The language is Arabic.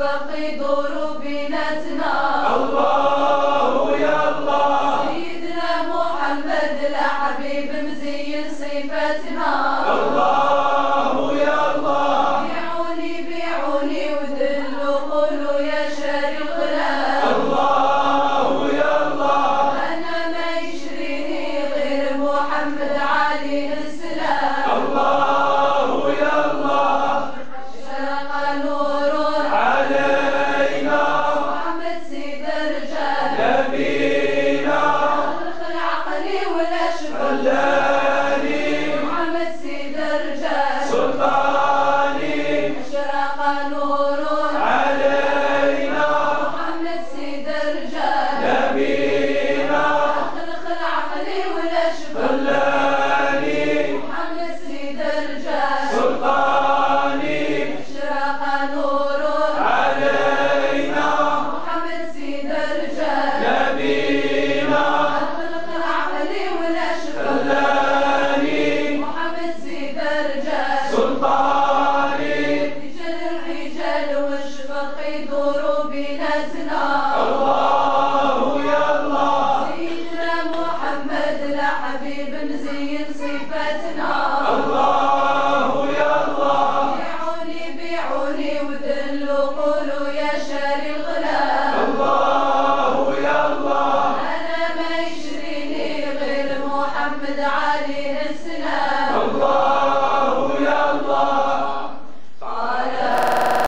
واشفق يدور بيناتنا. الله يا الله سيدنا محمد الحبيب مزين صفاتنا. الله يا الله بيعوني بيعوني ودلوا قولوا يا شاري الغلام. الله يا الله أنا ما يشريني غير محمد عليه السلام. الله يا الله شرق نور علينا محمد سيد الرجال. نبينا دخل عقلي ولا شفت خلاني محمد سيد الرجال. سلطاني أشرق نور علينا محمد سيد الرجال. نبينا دخل عقلي ولا شفت خلاني محمد سيد الرجال. سلطاني أشرق نور علينا محمد سيد الرجال. نبينا دخل عقلي ولا شفت خلاني محمد سيد الرجال. سلطاني رجال الرجال واشفق يدوروا بيناتنا. الله يا الله سيدنا محمد الحبيب مزين صفاتنا.